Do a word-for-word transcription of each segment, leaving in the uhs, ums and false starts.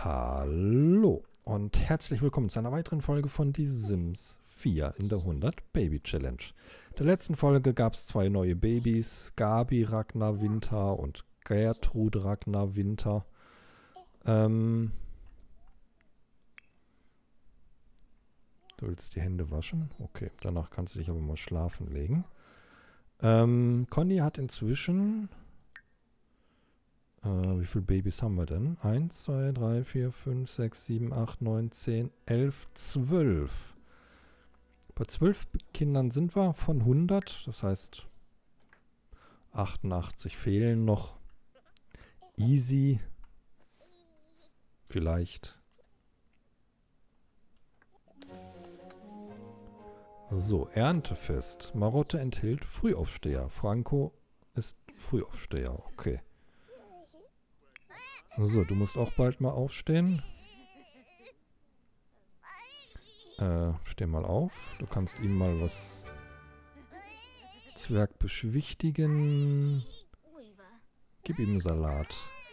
Hallo und herzlich willkommen zu einer weiteren Folge von Die Sims vier in der hundert Baby Challenge. In der letzten Folge gab es zwei neue Babys, Gabi Ragnar Winter und Gertrud Ragnar Winter. Ähm, du willst die Hände waschen? Okay, danach kannst du dich aber mal schlafen legen. Ähm, Conny hat inzwischen... Äh, wie viele Babys haben wir denn? eins, zwei, drei, vier, fünf, sechs, sieben, acht, neun, zehn, elf, zwölf. Bei zwölf Kindern sind wir von hundert. Das heißt, achtundachtzig fehlen noch. Easy. Vielleicht. So, Erntefest. Marotte enthält Frühaufsteher. Franco ist Frühaufsteher. Okay. So, du musst auch bald mal aufstehen. Äh, steh mal auf. Du kannst ihm mal was Zwerg beschwichtigen. Gib ihm Salat.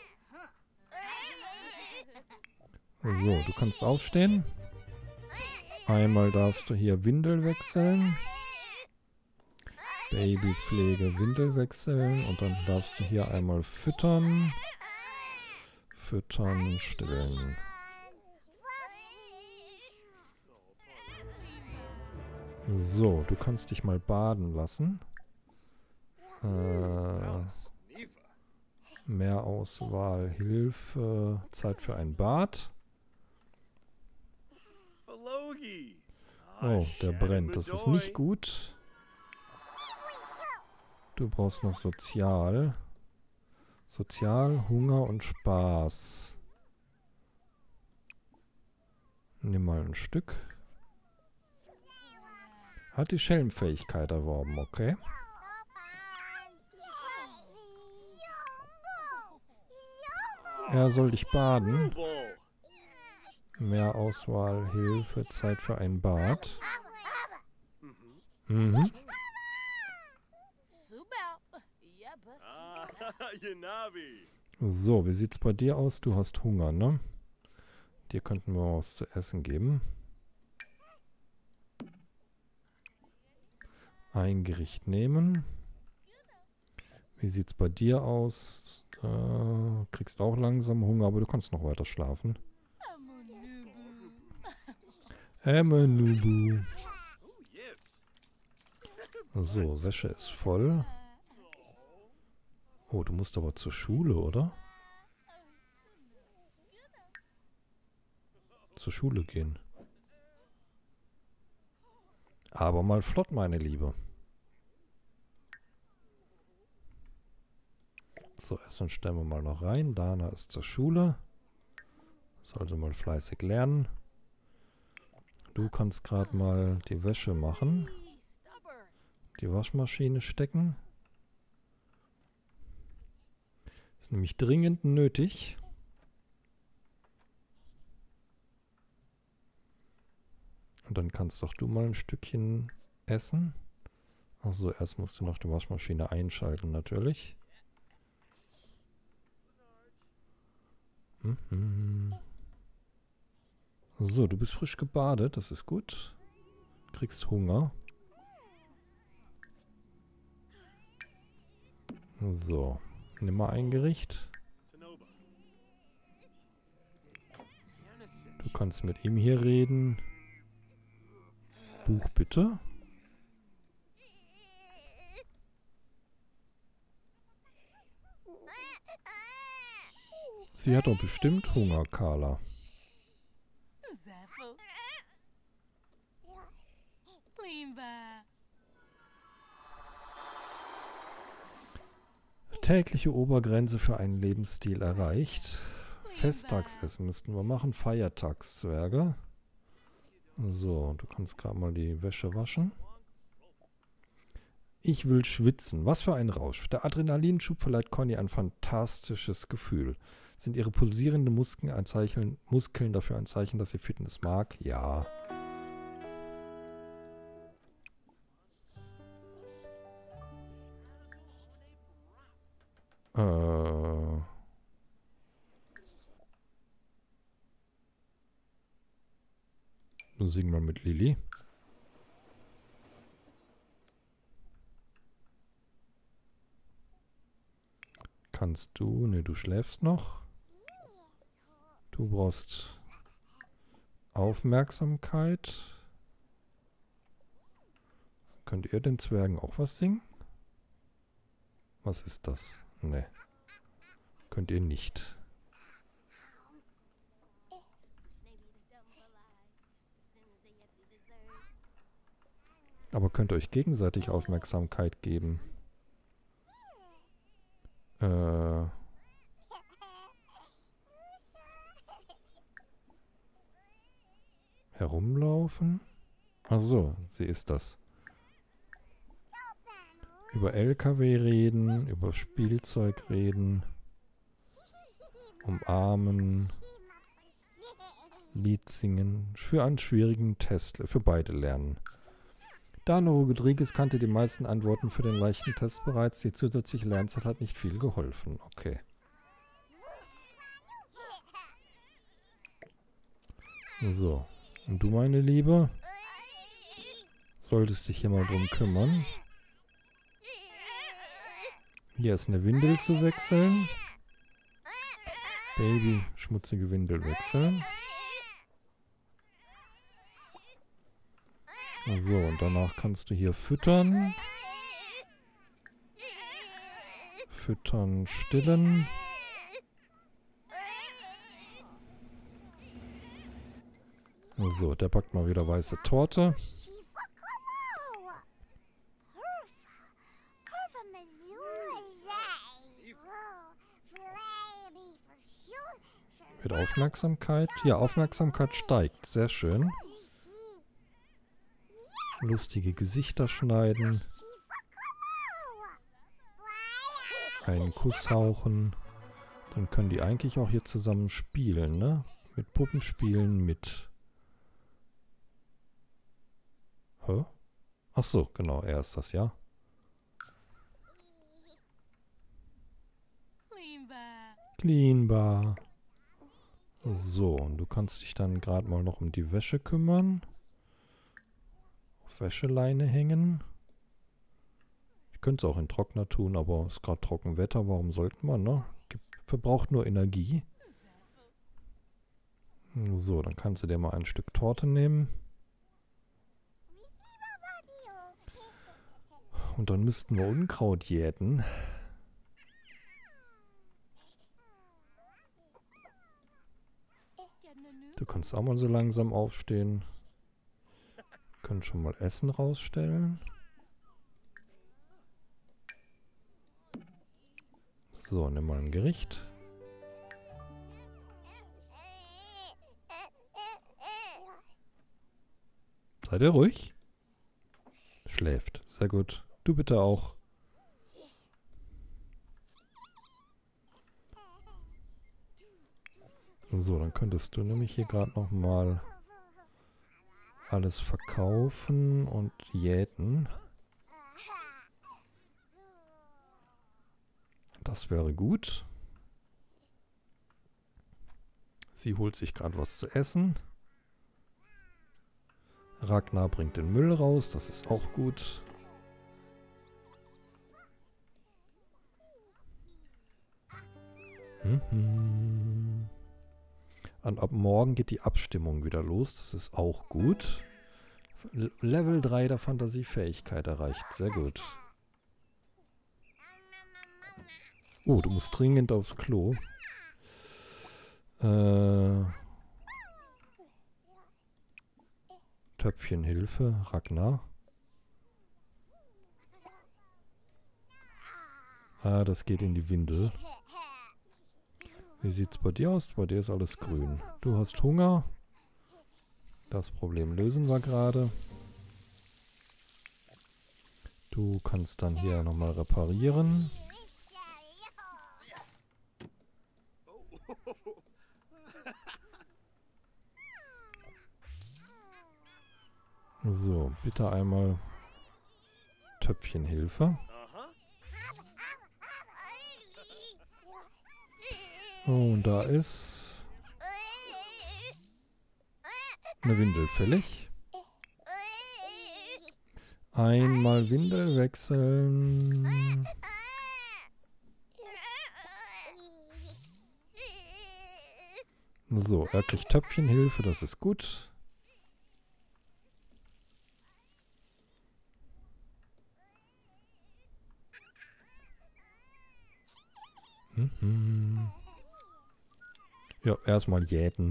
So, du kannst aufstehen. Einmal darfst du hier Windel wechseln. Babypflege, Windel wechseln. Und dann darfst du hier einmal füttern. Füttern, stillen. So, du kannst dich mal baden lassen. Äh, mehr Auswahl, Hilfe, Zeit für ein Bad. Oh, der brennt. Das ist nicht gut. Du brauchst noch Sozial. Sozial, Hunger und Spaß. Nimm mal ein Stück. Hat die Schelmfähigkeit erworben, okay. Er soll dich baden. Mehr Auswahl, Hilfe, Zeit für ein Bad. Mhm. So, wie sieht's bei dir aus? Du hast Hunger, ne? Dir könnten wir was zu essen geben. Ein Gericht nehmen. Wie sieht's bei dir aus? Äh, kriegst auch langsam Hunger, aber du kannst noch weiter schlafen. Amenubu. So, Wäsche ist voll. Oh, du musst aber zur Schule, oder? Zur Schule gehen. Aber mal flott, meine Liebe. So, erst stellen wir mal noch rein. Dana ist zur Schule. Soll sie mal fleißig lernen. Du kannst gerade mal die Wäsche machen. Die Waschmaschine stecken. Ist nämlich dringend nötig. Und dann kannst doch du mal ein Stückchen essen. Achso, erst musst du noch die Waschmaschine einschalten, natürlich. Mhm. So, du bist frisch gebadet, das ist gut. Kriegst Hunger. So, nimm mal ein Gericht. Du kannst mit ihm hier reden. Buch bitte. Sie hat doch bestimmt Hunger, Carla. Tägliche Obergrenze für einen Lebensstil erreicht. Festtagsessen müssten wir machen. Feiertagszwerge. So, du kannst gerade mal die Wäsche waschen. Ich will schwitzen. Was für ein Rausch. Der Adrenalinschub verleiht Conny ein fantastisches Gefühl. Sind ihre pulsierenden Muskeln, ein Zeichen, Muskeln dafür ein Zeichen, dass sie Fitness mag? Ja. Äh... Nun sing mal mit Lilly. Kannst du? Ne, du schläfst noch. Du brauchst Aufmerksamkeit. Könnt ihr den Zwergen auch was singen? Was ist das? Ne. Könnt ihr nicht. Aber könnt ihr euch gegenseitig Aufmerksamkeit geben? Äh... Herumlaufen? Ach so, sie ist das. Über L K W reden, über Spielzeug reden, umarmen, Lied singen, für einen schwierigen Test, für beide lernen. Dano Rodriguez kannte die meisten Antworten für den leichten Test bereits, die zusätzliche Lernzeit hat nicht viel geholfen. Okay. So. Und du, meine Liebe, solltest dich hier mal drum kümmern. Hier ist eine Windel zu wechseln. Baby, schmutzige Windel wechseln. So, und danach kannst du hier füttern. Füttern, stillen. So, der backt mal wieder weiße Torte. Mit Aufmerksamkeit. Ja, Aufmerksamkeit steigt. Sehr schön. Lustige Gesichter schneiden. Einen Kuss hauchen. Dann können die eigentlich auch hier zusammen spielen, ne? Mit Puppen spielen, mit... Hä? Ach so, genau, er ist das, ja. Cleanbar. So, und du kannst dich dann gerade mal noch um die Wäsche kümmern. Auf Wäscheleine hängen. Ich könnte es auch in Trockner tun, aber es ist gerade Trockenwetter. Warum sollten wir, ne? Gibt, verbraucht nur Energie. So, dann kannst du dir mal ein Stück Torte nehmen. Und dann müssten wir Unkraut jäten. Du kannst auch mal so langsam aufstehen. Wir können schon mal Essen rausstellen. So, nimm mal ein Gericht. Seid ihr ruhig? Schläft. Sehr gut. Du bitte auch. So, dann könntest du nämlich hier gerade noch mal alles verkaufen und jäten. Das wäre gut. Sie holt sich gerade was zu essen. Ragnar bringt den Müll raus, das ist auch gut. Mhm. Und ab morgen geht die Abstimmung wieder los, das ist auch gut. Level drei der Fantasiefähigkeit erreicht, sehr gut. Oh, du musst dringend aufs Klo. Äh... Töpfchenhilfe, Ragnar. Ah, das geht in die Windel. Wie sieht's bei dir aus? Bei dir ist alles grün. Du hast Hunger. Das Problem lösen wir gerade. Du kannst dann hier nochmal reparieren. So, bitte einmal Töpfchenhilfe. Oh, und da ist Eine Windel fällig. Einmal Windel wechseln. So, er kriegt Töpfchenhilfe, das ist gut. Mhm. Ja, erstmal jäten.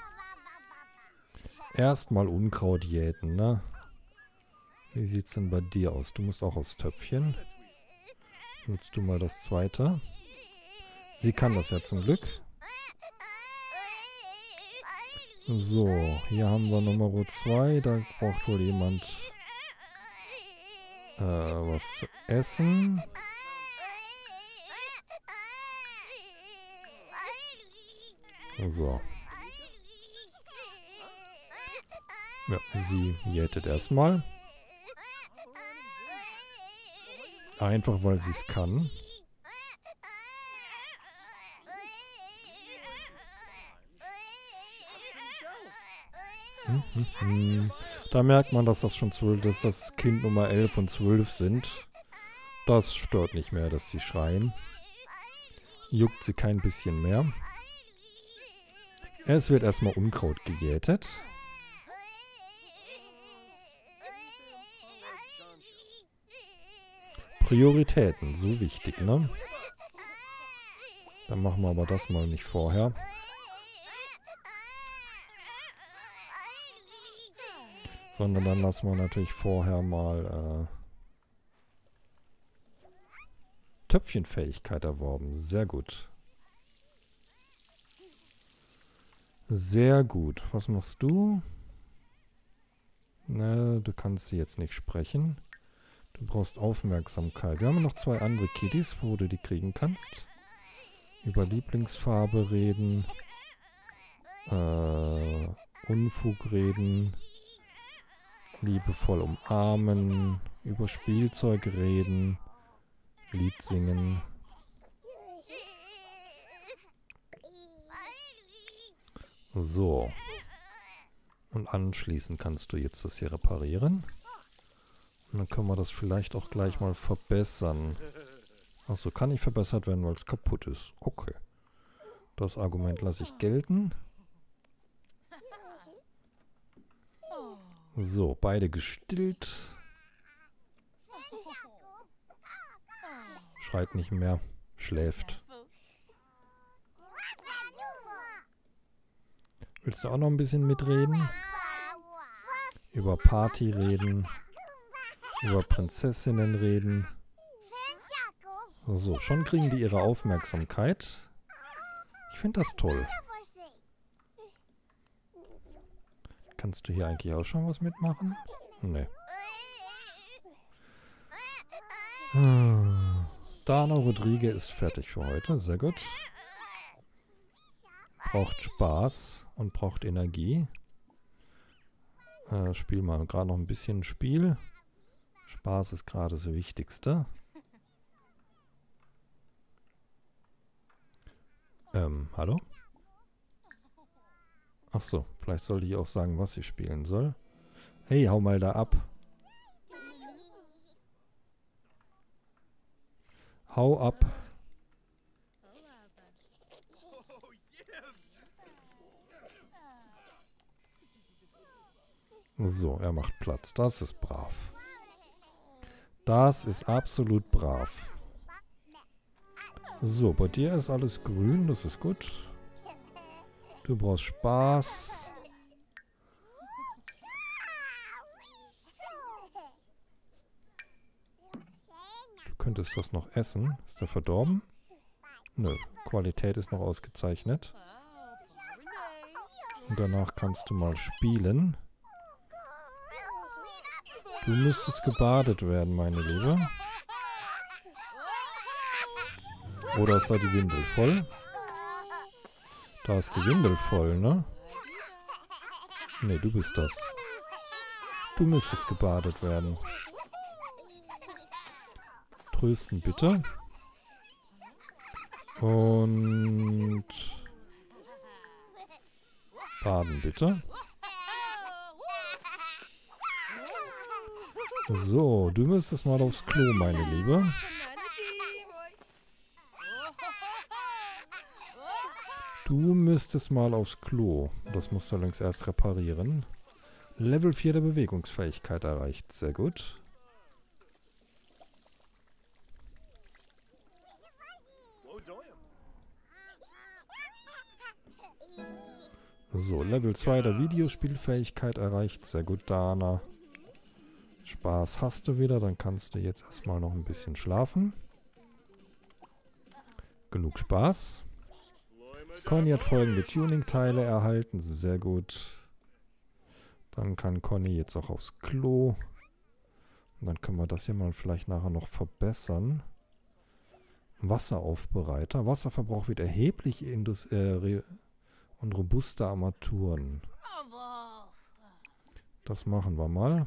Erstmal Unkraut jäten, ne? Wie sieht's denn bei dir aus? Du musst auch aufs Töpfchen. Nutzt du mal das zweite. Sie kann das ja zum Glück. So, hier haben wir Nummer zwei. Da braucht wohl jemand äh, was zu essen. So. Ja, sie jätet erstmal. Einfach, weil sie es kann. Hm, hm, hm. Da merkt man, dass das schon zwölf, dass das Kind Nummer elf und zwölf sind. Das stört nicht mehr, dass sie schreien. Juckt sie kein bisschen mehr. Es wird erstmal Unkraut gejätet. Prioritäten, so wichtig, ne? Dann machen wir aber das mal nicht vorher. Sondern dann lassen wir natürlich vorher mal äh, Töpfchenfähigkeit erworben. Sehr gut. Sehr gut. Was machst du? Ne, du kannst sie jetzt nicht sprechen. Du brauchst Aufmerksamkeit. Wir haben noch zwei andere Kitties, wo du die kriegen kannst. Über Lieblingsfarbe reden. Äh, Unfug reden. Liebevoll umarmen. Über Spielzeug reden. Lied singen. So. Und anschließend kannst du jetzt das hier reparieren. Und dann können wir das vielleicht auch gleich mal verbessern. Achso, kann nicht verbessert werden, weil es kaputt ist. Okay. Das Argument lasse ich gelten. So, beide gestillt. Schreit nicht mehr. Schläft. Willst du auch noch ein bisschen mitreden? Über Party reden. Über Prinzessinnen reden. So, schon kriegen die ihre Aufmerksamkeit. Ich finde das toll. Kannst du hier eigentlich auch schon was mitmachen? Nee. Hm. Dana Rodriguez ist fertig für heute. Sehr gut. Braucht Spaß und braucht Energie. Äh, spiel mal gerade noch ein bisschen Spiel. Spaß ist gerade das Wichtigste. Ähm, hallo? Ach so, vielleicht sollte ich auch sagen, was sie spielen soll. Hey, hau mal da ab. Hau ab. So, er macht Platz. Das ist brav. Das ist absolut brav. So, bei dir ist alles grün. Das ist gut. Du brauchst Spaß. Du könntest das noch essen. Ist der verdorben? Nö, Qualität ist noch ausgezeichnet. Und danach kannst du mal spielen. Du müsstest gebadet werden, meine Liebe. Oder ist da die Windel voll? Da ist die Windel voll, ne? Ne, du bist das. Du müsstest gebadet werden. Trösten bitte. Und baden bitte. So, du müsstest mal aufs Klo, meine Liebe. Du müsstest mal aufs Klo. Das musst du allerdings erst reparieren. Level vier der Bewegungsfähigkeit erreicht. Sehr gut. So, Level zwei der Videospielfähigkeit erreicht. Sehr gut, Dana. Spaß hast du wieder. Dann kannst du jetzt erstmal noch ein bisschen schlafen. Genug Spaß. Conny hat folgende Tuning-Teile erhalten. Sehr gut. Dann kann Conny jetzt auch aufs Klo. Und dann können wir das hier mal vielleicht nachher noch verbessern. Wasseraufbereiter. Wasserverbrauch wird erheblich indus äh, und robuste Armaturen. Das machen wir mal.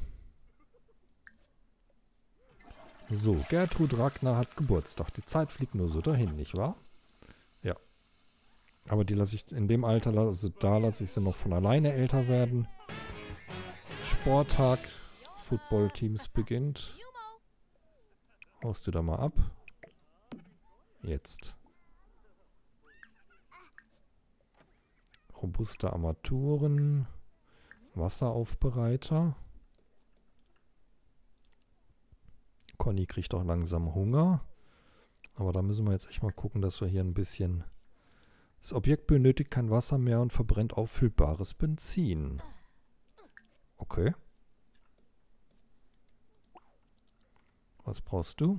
So, Gertrud Ragnar hat Geburtstag. Die Zeit fliegt nur so dahin, nicht wahr? Ja. Aber die lasse ich in dem Alter, also da lasse ich sie noch von alleine älter werden. Sporttag, Football-Teams beginnt. Haust du da mal ab. Jetzt. Robuste Armaturen. Wasseraufbereiter. Conny kriegt auch langsam Hunger. Aber da müssen wir jetzt echt mal gucken, dass wir hier ein bisschen... Das Objekt benötigt kein Wasser mehr und verbrennt auffüllbares Benzin. Okay. Was brauchst du?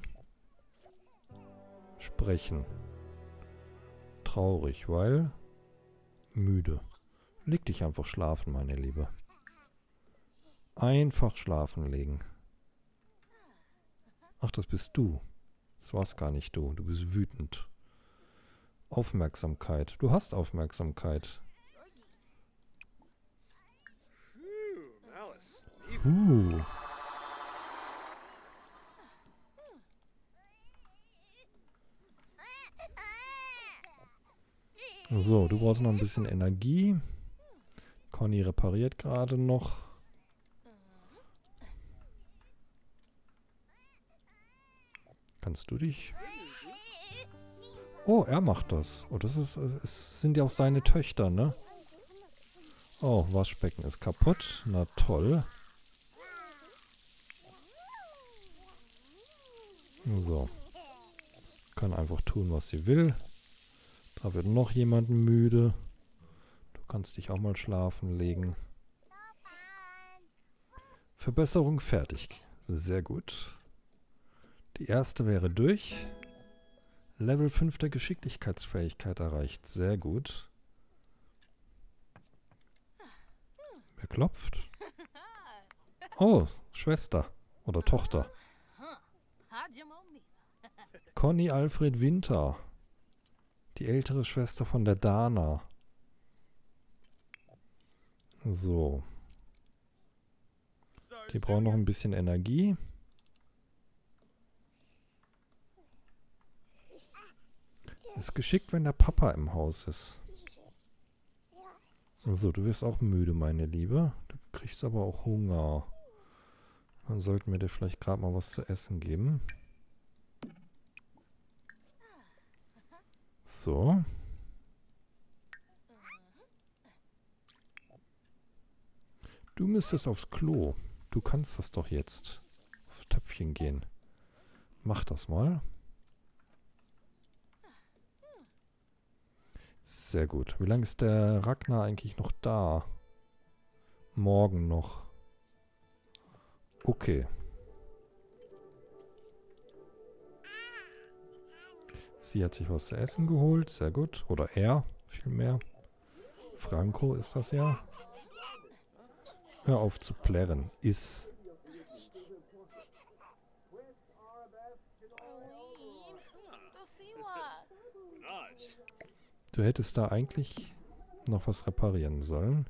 Sprechen. Traurig, weil... müde. Leg dich einfach schlafen, meine Liebe. Einfach schlafen legen. Ach, das bist du. Das war's gar nicht du. Du bist wütend. Aufmerksamkeit. Du hast Aufmerksamkeit. Uh. So, du brauchst noch ein bisschen Energie. Conny repariert gerade noch. Kannst du dich... Oh, er macht das. Oh, das ist... Es sind ja auch seine Töchter, ne? Oh, Waschbecken ist kaputt. Na toll. So. Kann einfach tun, was sie will. Da wird noch jemand müde. Du kannst dich auch mal schlafen legen. Verbesserung fertig. Sehr gut. Die erste wäre durch. Level fünf der Geschicklichkeitsfähigkeit erreicht. Sehr gut. Wer klopft? Oh, Schwester oder Tochter. Conny Alfred Winter. Die ältere Schwester von der Dana. So. Die brauchen noch ein bisschen Energie. Ist geschickt, wenn der Papa im Haus ist. So, du wirst auch müde, meine Liebe. Du kriegst aber auch Hunger. Dann sollten wir dir vielleicht gerade mal was zu essen geben. So. Du müsstest aufs Klo. Du kannst das doch jetzt. Auf Töpfchen gehen. Mach das mal. Sehr gut. Wie lange ist der Ragnar eigentlich noch da? Morgen noch. Okay. Sie hat sich was zu essen geholt. Sehr gut. Oder er, vielmehr. Franco ist das ja. Hör auf zu plärren. Iss. Du hättest da eigentlich noch was reparieren sollen.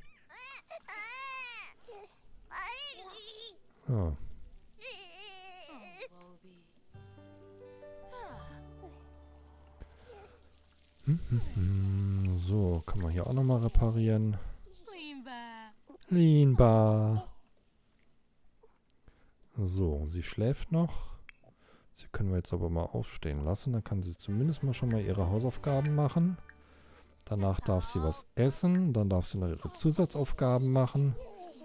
Ja. Hm, hm, hm. So, kann man hier auch nochmal reparieren. Linba. So, sie schläft noch. Sie können wir jetzt aber mal aufstehen lassen. Dann kann sie zumindest mal schon mal ihre Hausaufgaben machen. Danach darf sie was essen. Dann darf sie noch ihre Zusatzaufgaben machen.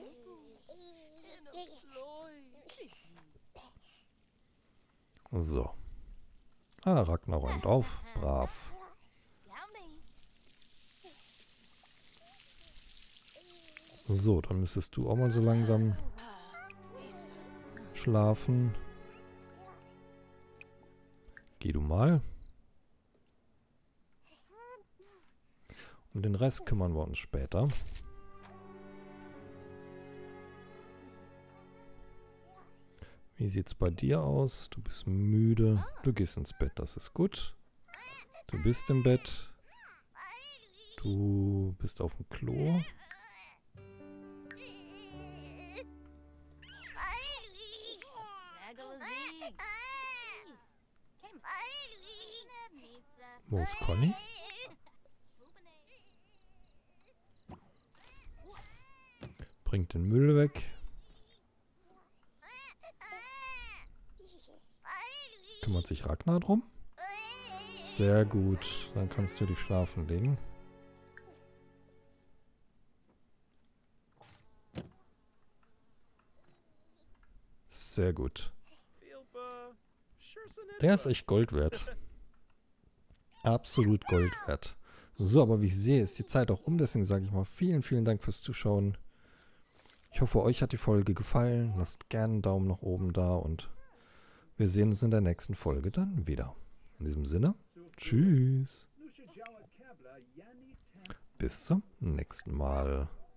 So. Ah, Ragnar räumt auf. Brav. So, dann müsstest du auch mal so langsam schlafen. Geh du mal. Um den Rest kümmern wir uns später. Wie sieht's bei dir aus? Du bist müde. Du gehst ins Bett, das ist gut. Du bist im Bett. Du bist auf dem Klo. Wo ist Conny? Bringt den Müll weg. Kümmert sich Ragnar drum? Sehr gut. Dann kannst du dich schlafen legen. Sehr gut. Der ist echt Gold wert. Absolut Gold wert. So, aber wie ich sehe, ist die Zeit auch um. Deswegen sage ich mal vielen, vielen Dank fürs Zuschauen. Ich hoffe, euch hat die Folge gefallen. Lasst gerne einen Daumen nach oben da und wir sehen uns in der nächsten Folge dann wieder. In diesem Sinne, tschüss. Bis zum nächsten Mal.